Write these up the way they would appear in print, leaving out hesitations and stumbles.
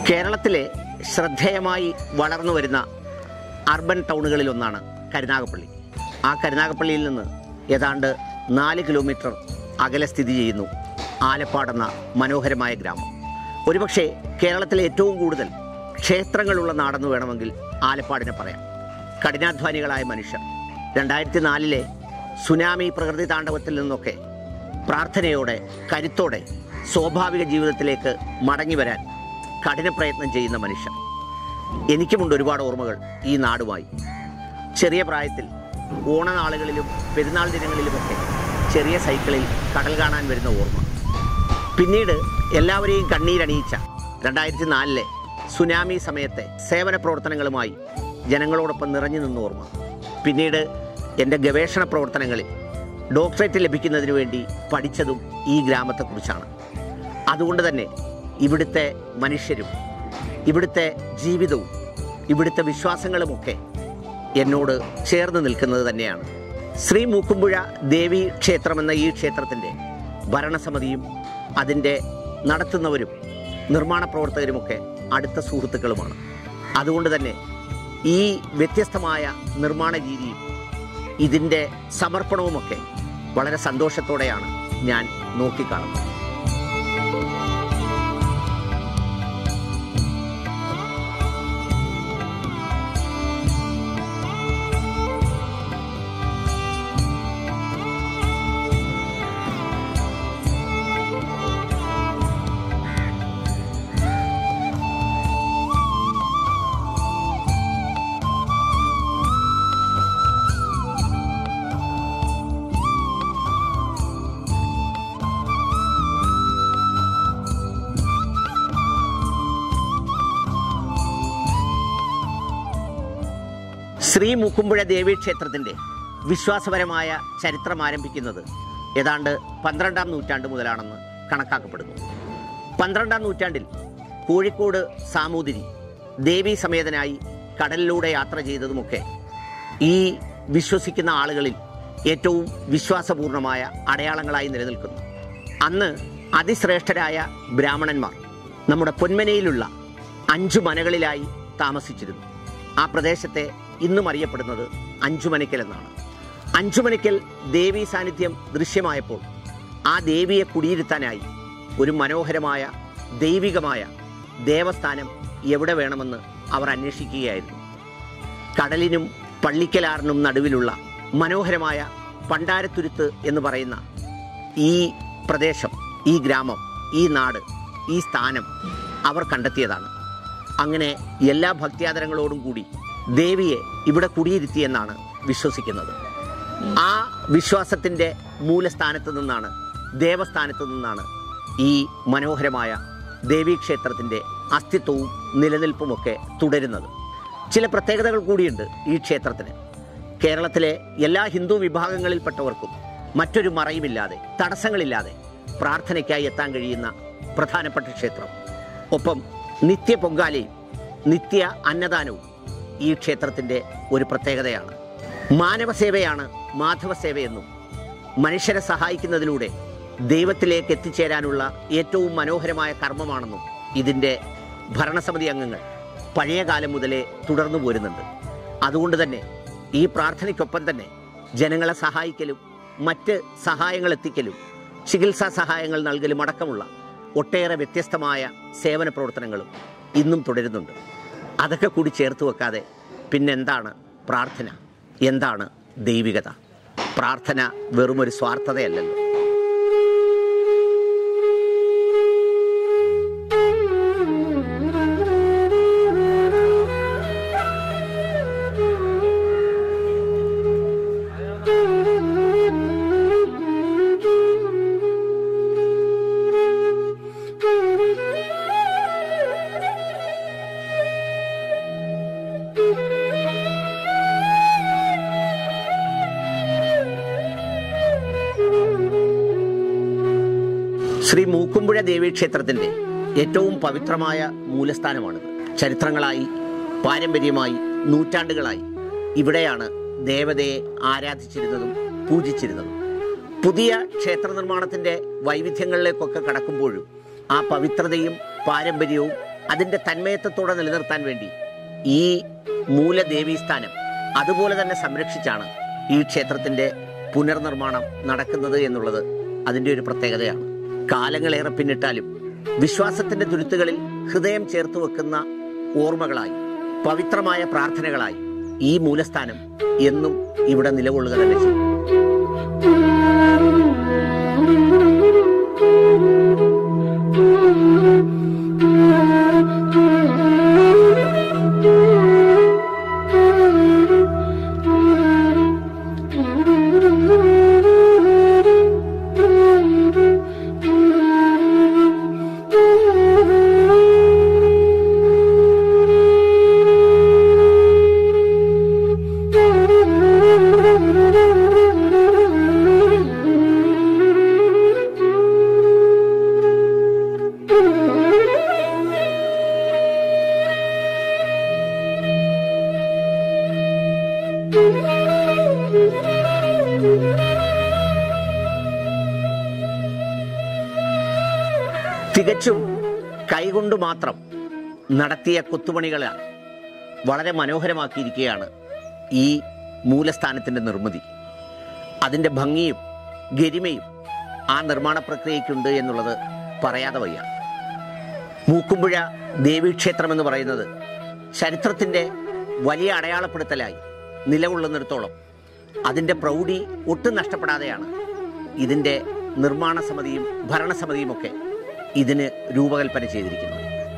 കേരളത്തിലെ ശ്രദ്ധേയമായി വളർന്നു വരുന്ന അർബൻ ടൗണുകളിലൊന്നാണ് കരുനാഗപ്പള്ളി. ആ കരുനാഗപ്പള്ളിയിൽ നിന്ന് ഏതാണ്ട് 4 കിലോമീറ്റർ അകലെ സ്ഥിതി ചെയ്യുന്നു ആലപ്പാടെന്ന മനോഹരമായ ഗ്രാമം. ഒരുപക്ഷെ കേരളത്തിലെ ഏറ്റവും കൂടുതൽ ക്ഷേത്രങ്ങളുള്ള നാടെന്ന് വേണമെങ്കിൽ ആലപ്പാടിനെ പറയാം. കഠിനാധ്വാനികളായ മനുഷ്യർ 2004 സുനാമി പ്രകൃതി താണ്ഡവത്തിൽ നിന്നൊക്കെ പ്രാർത്ഥനയോടെ കരുത്തോടെ സ്വാഭാവിക ജീവിതത്തിലേക്ക് മടങ്ങി വരാൻ കഠിന പ്രയത്നം ചെയ്യുന്ന മനുഷ്യർ. എനിക്കുമുണ്ട് ഒരുപാട് ഓർമ്മകൾ ഈ നാടുമായി. ചെറിയ പ്രായത്തിൽ ഓണനാളുകളിലും പെരുന്നാൾ ദിനങ്ങളിലുമൊക്കെ ചെറിയ സൈക്കിളിൽ കടൽ കാണാൻ വരുന്ന ഓർമ്മ. പിന്നീട് എല്ലാവരെയും കണ്ണീരണിയിച്ച 2004 സുനാമി സമയത്തെ സേവന പ്രവർത്തനങ്ങളുമായി ജനങ്ങളോടൊപ്പം നിറഞ്ഞു നിന്ന ഓർമ്മ. പിന്നീട് എൻ്റെ ഗവേഷണ പ്രവർത്തനങ്ങളിൽ ഡോക്ടറേറ്റ് ലഭിക്കുന്നതിന് വേണ്ടി പഠിച്ചതും ഈ ഗ്രാമത്തെക്കുറിച്ചാണ്. അതുകൊണ്ട് തന്നെ ഇവിടുത്തെ മനുഷ്യരും ഇവിടുത്തെ ജീവിതവും ഇവിടുത്തെ വിശ്വാസങ്ങളുമൊക്കെ എന്നോട് ചേർന്ന് നിൽക്കുന്നത് തന്നെയാണ്. ശ്രീ മൂക്കുമ്പുഴ ദേവി ക്ഷേത്രമെന്ന ഈ ക്ഷേത്രത്തിൻ്റെ ഭരണസമിതിയും അതിൻ്റെ നടത്തുന്നവരും നിർമ്മാണ പ്രവർത്തകരുമൊക്കെ അടുത്ത സുഹൃത്തുക്കളുമാണ്. അതുകൊണ്ട് തന്നെ ഈ വ്യത്യസ്തമായ നിർമ്മാണ രീതിയും ഇതിൻ്റെ സമർപ്പണവുമൊക്കെ വളരെ സന്തോഷത്തോടെയാണ് ഞാൻ നോക്കിക്കാണുന്നത്. ശ്രീ മൂക്കുമ്പുഴ ദേവീക്ഷേത്രത്തിൻ്റെ വിശ്വാസപരമായ ചരിത്രം ആരംഭിക്കുന്നത് ഏതാണ്ട് 12-ാം നൂറ്റാണ്ട് മുതലാണെന്ന് കണക്കാക്കപ്പെടുന്നു. 12-ാം നൂറ്റാണ്ടിൽ കോഴിക്കോട് സാമൂതിരി ദേവീ സമേതനായി കടലിലൂടെ യാത്ര ചെയ്തതുമൊക്കെ ഈ വിശ്വസിക്കുന്ന ആളുകളിൽ ഏറ്റവും വിശ്വാസപൂർണമായ അടയാളങ്ങളായി നിലനിൽക്കുന്നു. അന്ന് അതിശ്രേഷ്ഠരായ ബ്രാഹ്മണന്മാർ നമ്മുടെ പൊന്മനയിലുള്ള 5 മനകളിലായി താമസിച്ചിരുന്നു. ആ പ്രദേശത്തെ ഇന്നും അറിയപ്പെടുന്നത് അഞ്ചുമനയ്ക്കൽ എന്നാണ്. അഞ്ചുമനയ്ക്കൽ ദേവീ സാന്നിധ്യം ദൃശ്യമായപ്പോൾ ആ ദേവിയെ കുടിയിരുത്താനായി ഒരു മനോഹരമായ ദൈവികമായ ദേവസ്ഥാനം എവിടെ വേണമെന്ന് അവർ അന്വേഷിക്കുകയായിരുന്നു. കടലിനും പള്ളിക്കലാറിനും നടുവിലുള്ള മനോഹരമായ പണ്ടാരത്തുരുത്ത് എന്ന് പറയുന്ന ഈ പ്രദേശം, ഈ ഗ്രാമം, ഈ നാട്, ഈ സ്ഥാനം അവർ കണ്ടെത്തിയതാണ്. അങ്ങനെ എല്ലാ ഭക്ത്യാദരങ്ങളോടും കൂടി ദേവിയെ ഇവിടെ കുടിയിരുത്തിയെന്നാണ് വിശ്വസിക്കുന്നത്. ആ വിശ്വാസത്തിൻ്റെ മൂലസ്ഥാനത്ത് നിന്നാണ്, ദേവസ്ഥാനത്ത് നിന്നാണ് ഈ മനോഹരമായ ദേവീക്ഷേത്രത്തിൻ്റെ അസ്തിത്വവും നിലനിൽപ്പുമൊക്കെ തുടരുന്നത്. ചില പ്രത്യേകതകൾ കൂടിയുണ്ട് ഈ ക്ഷേത്രത്തിന്. കേരളത്തിലെ എല്ലാ ഹിന്ദു വിഭാഗങ്ങളിൽപ്പെട്ടവർക്കും മറ്റൊരു മറയുമില്ലാതെ, തടസ്സങ്ങളില്ലാതെ പ്രാർത്ഥനയ്ക്കായി എത്താൻ കഴിയുന്ന പ്രധാനപ്പെട്ട ക്ഷേത്രം. ഒപ്പം നിത്യ പൊങ്കാലയും നിത്യ അന്നദാനവും ഈ ക്ഷേത്രത്തിൻ്റെ ഒരു പ്രത്യേകതയാണ്. മാനവസേവയാണ് മാധവസേവയെന്നും മനുഷ്യരെ സഹായിക്കുന്നതിലൂടെ ദൈവത്തിലേക്ക് എത്തിച്ചേരാനുള്ള ഏറ്റവും മനോഹരമായ കർമ്മമാണെന്നും ഇതിൻ്റെ ഭരണസമിതി അംഗങ്ങൾ പഴയ കാലം മുതലേ തുടർന്നു പോരുന്നുണ്ട്. അതുകൊണ്ട് തന്നെ ഈ പ്രാർത്ഥനയ്ക്കൊപ്പം തന്നെ ജനങ്ങളെ സഹായിക്കലും മറ്റ് സഹായങ്ങൾ എത്തിക്കലും ചികിത്സാ സഹായങ്ങൾ നൽകലും അടക്കമുള്ള ഒട്ടേറെ വ്യത്യസ്തമായ സേവന പ്രവർത്തനങ്ങളും ഇന്നും തുടരുന്നുണ്ട്. അതൊക്കെ കൂടി ചേർത്ത് വെക്കാതെ പിന്നെന്താണ് പ്രാർത്ഥന, എന്താണ് ദൈവികത? പ്രാർത്ഥന വെറുമൊരു സ്വാർത്ഥതയല്ലല്ലോ. ശ്രീ മൂക്കുമ്പുഴ ദേവീക്ഷേത്രത്തിൻ്റെ ഏറ്റവും പവിത്രമായ മൂലസ്ഥാനമാണിത്. ചരിത്രങ്ങളായി, പാരമ്പര്യമായി, നൂറ്റാണ്ടുകളായി ഇവിടെയാണ് ദേവതയെ ആരാധിച്ചിരുന്നതും പൂജിച്ചിരുന്നതും. പുതിയ ക്ഷേത്ര നിർമ്മാണത്തിൻ്റെ വൈവിധ്യങ്ങളിലേക്കൊക്കെ കടക്കുമ്പോഴും ആ പവിത്രതയും പാരമ്പര്യവും അതിൻ്റെ തന്മയത്വത്തോടെ നിലനിർത്താൻ വേണ്ടി ഈ മൂലദേവീസ്ഥാനം അതുപോലെ തന്നെ സംരക്ഷിച്ചാണ് ഈ ക്ഷേത്രത്തിൻ്റെ പുനർനിർമ്മാണം നടക്കുന്നത് എന്നുള്ളത് അതിൻ്റെ ഒരു പ്രത്യേകതയാണ്. കാലങ്ങളേറെ പിന്നിട്ടാലും വിശ്വാസത്തിൻ്റെ തുരുത്തുകളിൽ ഹൃദയം ചേർത്ത് വെക്കുന്ന ഓർമ്മകളായി, പവിത്രമായ പ്രാർത്ഥനകളായി ഈ മൂലസ്ഥാനം എന്നും ഇവിടെ നിലകൊള്ളുക തന്നെ ചെയ്യും. തികച്ചും കൈകൊണ്ട് മാത്രം നടത്തിയ കൊത്തുപണികളാണ് വളരെ മനോഹരമാക്കിയിരിക്കുകയാണ് ഈ മൂലസ്ഥാനത്തിൻ്റെ നിർമ്മിതി. അതിൻ്റെ ഭംഗിയും ഗരിമയും ആ നിർമ്മാണ പ്രക്രിയയ്ക്കുണ്ട് എന്നുള്ളത് പറയാതെ വയ്യ. മൂക്കുമ്പുഴ ദേവീക്ഷേത്രം എന്ന് പറയുന്നത് ചരിത്രത്തിൻ്റെ വലിയ അടയാളപ്പെടുത്തലായി നിലകൊള്ളുന്നിടത്തോളം അതിൻ്റെ പ്രൗഢി ഒട്ടും നഷ്ടപ്പെടാതെയാണ് ഇതിൻ്റെ നിർമ്മാണ സമിതിയും ഭരണസമിതിയുമൊക്കെ ഇതിന് രൂപകൽപ്പന ചെയ്തിരിക്കുന്നത്.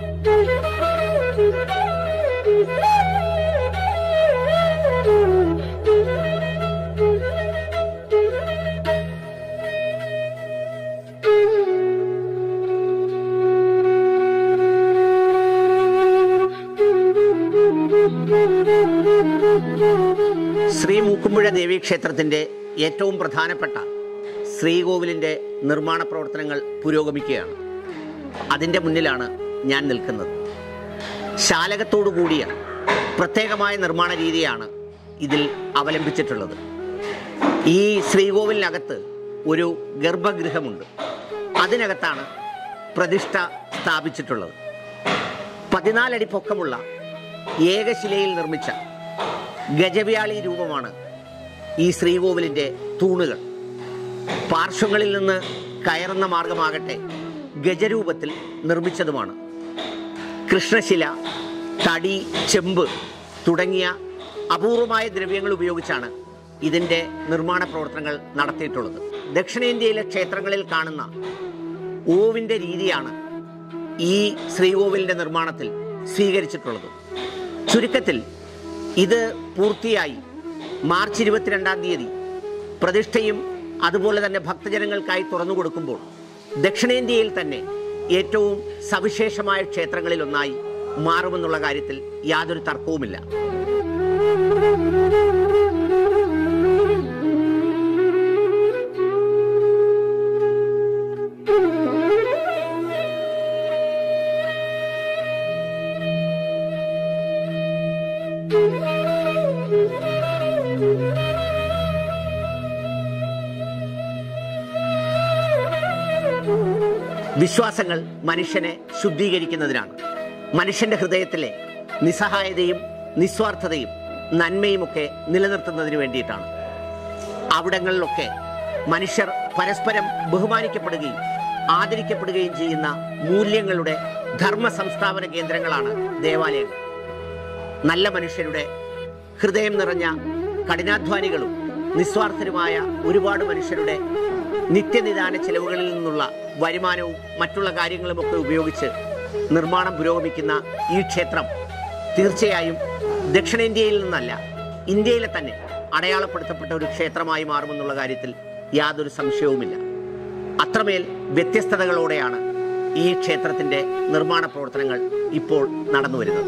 ശ്രീ മൂക്കുമ്പുഴ ദേവീക്ഷേത്രത്തിൻ്റെ ഏറ്റവും പ്രധാനപ്പെട്ട ശ്രീകോവിലിൻ്റെ നിർമ്മാണ പ്രവർത്തനങ്ങൾ പുരോഗമിക്കുകയാണ്. അതിൻ്റെ മുന്നിലാണ് ഞാൻ നിൽക്കുന്നത്. ശാലകത്തോടു കൂടിയ പ്രത്യേകമായ നിർമ്മാണ രീതിയാണ് ഇതിൽ അവലംബിച്ചിട്ടുള്ളത്. ഈ ശ്രീകോവിലിനകത്ത് ഒരു ഗർഭഗൃഹമുണ്ട്. അതിനകത്താണ് പ്രതിഷ്ഠ സ്ഥാപിച്ചിട്ടുള്ളത്. 14 അടി പൊക്കമുള്ള ഏകശിലയിൽ നിർമ്മിച്ച ഗജവ്യാളി രൂപമാണ് ഈ ശ്രീകോവിലിൻ്റെ തൂണുകൾ. പാർശ്വങ്ങളിൽ നിന്ന് കയറുന്ന മാർഗമാകട്ടെ ഗജരൂപത്തിൽ നിർമ്മിച്ചതുമാണ്. കൃഷ്ണശില, തടി, ചെമ്പ് തുടങ്ങിയ അപൂർവമായ ദ്രവ്യങ്ങൾ ഉപയോഗിച്ചാണ് ഇതിൻ്റെ നിർമ്മാണ പ്രവർത്തനങ്ങൾ നടത്തിയിട്ടുള്ളത്. ദക്ഷിണേന്ത്യയിലെ ക്ഷേത്രങ്ങളിൽ കാണുന്ന ഓവിൻ്റെ രീതിയാണ് ഈ ശ്രീകോവിലിൻ്റെ നിർമ്മാണത്തിൽ സ്വീകരിച്ചിട്ടുള്ളത്. ചുരുക്കത്തിൽ ഇത് പൂർത്തിയായി മാർച്ച് 22-ാം തീയതി പ്രതിഷ്ഠയും അതുപോലെ തന്നെ ഭക്തജനങ്ങൾക്കായി തുറന്നു കൊടുക്കുമ്പോൾ ദക്ഷിണേന്ത്യയിൽ തന്നെ ഏറ്റവും സവിശേഷമായ ക്ഷേത്രങ്ങളിലൊന്നായി മാറുമെന്നുള്ള കാര്യത്തിൽ യാതൊരു തർക്കവുമില്ല. വിശ്വാസങ്ങൾ മനുഷ്യനെ ശുദ്ധീകരിക്കുന്നതിനാണ്. മനുഷ്യന്റെ ഹൃദയത്തിലെ നിസ്സഹായതയും നിസ്വാർത്ഥതയും നന്മയുമൊക്കെ നിലനിർത്തുന്നതിന് വേണ്ടിയിട്ടാണ്. അവിടങ്ങളിലൊക്കെ മനുഷ്യർ പരസ്പരം ബഹുമാനിക്കപ്പെടുകയും ആദരിക്കപ്പെടുകയും ചെയ്യുന്ന മൂല്യങ്ങളുടെ ധർമ്മ സംസ്ഥാപന കേന്ദ്രങ്ങളാണ് ദേവാലയങ്ങൾ. നല്ല മനുഷ്യരുടെ ഹൃദയം നിറഞ്ഞ കഠിനാധ്വാനികളും നിസ്വാർത്ഥരുമായ ഒരുപാട് മനുഷ്യരുടെ നിത്യനിദാന ചെലവുകളിൽ നിന്നുള്ള വരുമാനവും മറ്റുള്ള കാര്യങ്ങളുമൊക്കെ ഉപയോഗിച്ച് നിർമ്മാണം പുരോഗമിക്കുന്ന ഈ ക്ഷേത്രം തീർച്ചയായും ദക്ഷിണേന്ത്യയിൽ നിന്നല്ല, ഇന്ത്യയിലെ തന്നെ അടയാളപ്പെടുത്തപ്പെട്ട ഒരു ക്ഷേത്രമായി മാറുമെന്നുള്ള കാര്യത്തിൽ യാതൊരു സംശയവുമില്ല. അത്രമേൽ വ്യത്യസ്തതകളോടെയാണ് ഈ ക്ഷേത്രത്തിൻ്റെ നിർമ്മാണ പ്രവർത്തനങ്ങൾ ഇപ്പോൾ നടന്നു വരുന്നത്.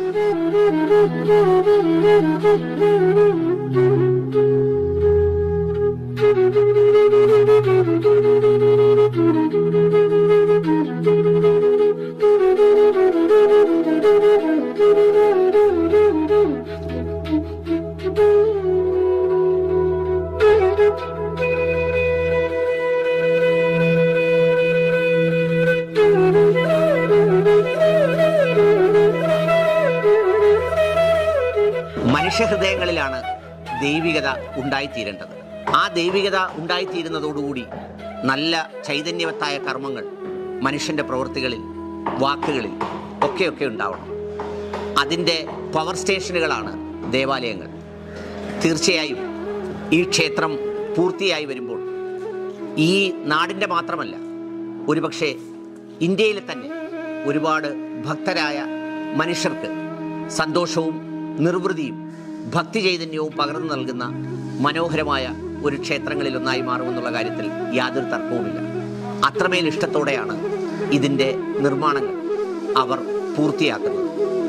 മനുഷ്യഹൃദയങ്ങളിലാണ് ദൈവികത ഉണ്ടായിത്തീരേണ്ടത്. ആ ദൈവികത ഉണ്ടായിത്തീരുന്നതോടുകൂടി നല്ല ചൈതന്യവത്തായ കർമ്മങ്ങൾ മനുഷ്യൻ്റെ പ്രവൃത്തികളിൽ, വാക്കുകളിൽ ഒക്കെയൊക്കെ ഉണ്ടാവണം. അതിൻ്റെ പവർ സ്റ്റേഷനുകളാണ് ദേവാലയങ്ങൾ. തീർച്ചയായും ഈ ക്ഷേത്രം പൂർത്തിയായി വരുമ്പോൾ ഈ നാടിൻ്റെ മാത്രമല്ല, ഒരുപക്ഷെ ഇന്ത്യയിലെ തന്നെ ഒരുപാട് ഭക്തരായ മനുഷ്യർക്ക് സന്തോഷവും നിർവൃതിയും ഭക്തി ചൈതന്യവും പകർന്നു നൽകുന്ന മനോഹരമായ ഒരു ക്ഷേത്രങ്ങളിലൊന്നായി മാറുമെന്നുള്ള കാര്യത്തിൽ യാതൊരു തർക്കവുമില്ല. അത്രമേൽ ഇഷ്ടത്തോടെയാണ് ഇതിൻ്റെ നിർമ്മാണങ്ങൾ അവർ പൂർത്തിയാക്കുന്നത്.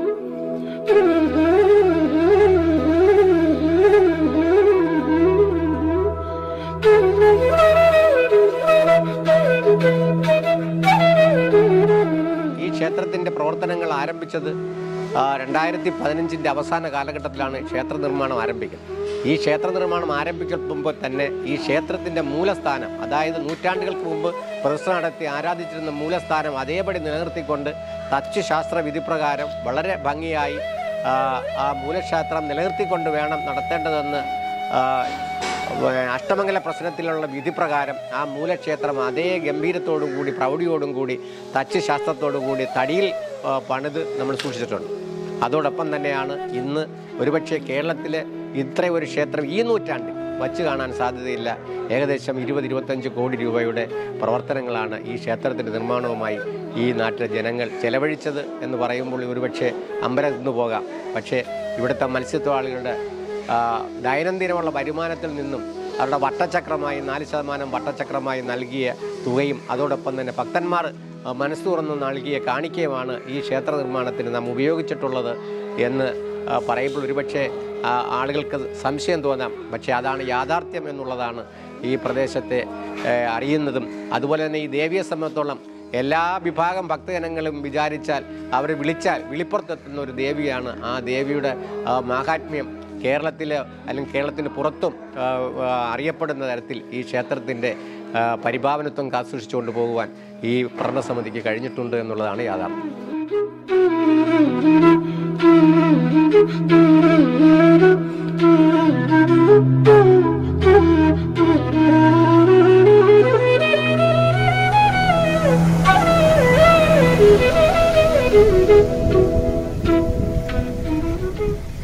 ഈ ക്ഷേത്രത്തിൻ്റെ പ്രവർത്തനങ്ങൾ ആരംഭിച്ചത് 2015 അവസാന കാലഘട്ടത്തിലാണ് ക്ഷേത്ര നിർമ്മാണം ആരംഭിക്കുന്നത്. ഈ ക്ഷേത്ര നിർമ്മാണം ആരംഭിക്കുമ്പോൾ തന്നെ ഈ ക്ഷേത്രത്തിൻ്റെ മൂലസ്ഥാനം, അതായത് നൂറ്റാണ്ടുകൾക്ക് മുമ്പ് പ്രതിഷ്ഠ നടത്തി ആരാധിച്ചിരുന്ന മൂലസ്ഥാനം അതേപടി നിലനിർത്തിക്കൊണ്ട് തച്ചുശാസ്ത്ര വിധിപ്രകാരം വളരെ ഭംഗിയായി ആ മൂലക്ഷേത്രം നിലനിർത്തിക്കൊണ്ട് വേണം നടത്തേണ്ടതെന്ന് അഷ്ടമംഗല പ്രശ്നത്തിലുള്ള വിധിപ്രകാരം ആ മൂലക്ഷേത്രം അതേ ഗംഭീരത്തോടും കൂടി പ്രൗഢിയോടും കൂടി തച്ചുശാസ്ത്രത്തോടു കൂടി തടിയിൽ പണിത് നമ്മൾ സൂക്ഷിച്ചിട്ടുണ്ട്. അതോടൊപ്പം തന്നെയാണ് ഇന്ന് ഒരുപക്ഷെ കേരളത്തിലെ ഇത്രയും ഒരു ക്ഷേത്രം ഈ നൂറ്റാണ്ടിൽ വച്ച് കാണാൻ സാധ്യതയില്ല. ഏകദേശം 20-25 കോടി രൂപയുടെ പ്രവർത്തനങ്ങളാണ് ഈ ക്ഷേത്രത്തിൻ്റെ നിർമ്മാണവുമായി ഈ നാട്ടിലെ ജനങ്ങൾ ചെലവഴിച്ചത് എന്ന് പറയുമ്പോൾ ഒരുപക്ഷെ അമ്പരന്ന് പോകാം. പക്ഷേ ഇവിടുത്തെ മത്സ്യത്തൊഴിലാളികളുടെ ദൈനംദിനമുള്ള വരുമാനത്തിൽ നിന്നും അവരുടെ വട്ടചക്രമായി 4% വട്ടചക്രമായി നൽകിയ തുകയും അതോടൊപ്പം തന്നെ ഭക്തന്മാർ മനസ്സ് തുറന്ന് നൽകിയ കാണിക്കയുമാണ് ഈ ക്ഷേത്ര നിർമ്മാണത്തിന് നാം ഉപയോഗിച്ചിട്ടുള്ളത് എന്ന് പറയുമ്പോൾ ഒരുപക്ഷെ ആളുകൾക്ക് സംശയം തോന്നാം. പക്ഷേ അതാണ് യാഥാർത്ഥ്യം എന്നുള്ളതാണ് ഈ പ്രദേശത്തെ അറിയുന്നതും. അതുപോലെ തന്നെ ഈ ദേവിയെ സംബന്ധിച്ചോളം എല്ലാ വിഭാഗം ഭക്തജനങ്ങളും വിചാരിച്ചാൽ അവർ വിളിച്ചാൽ വിളിപ്പുറത്തെത്തുന്ന ഒരു ദേവിയാണ്. ആ ദേവിയുടെ മാഹാത്മ്യം കേരളത്തിൽ അല്ലെങ്കിൽ കേരളത്തിന് പുറത്തും അറിയപ്പെടുന്ന തരത്തിൽ ഈ ക്ഷേത്രത്തിൻ്റെ പരിഭാവനത്വം കാത്തുസൂക്ഷിച്ചുകൊണ്ട് പോകുവാൻ ഈ ഭരണസമിതിക്ക് കഴിഞ്ഞിട്ടുണ്ട് എന്നുള്ളതാണ് യാഥാർത്ഥ്യം.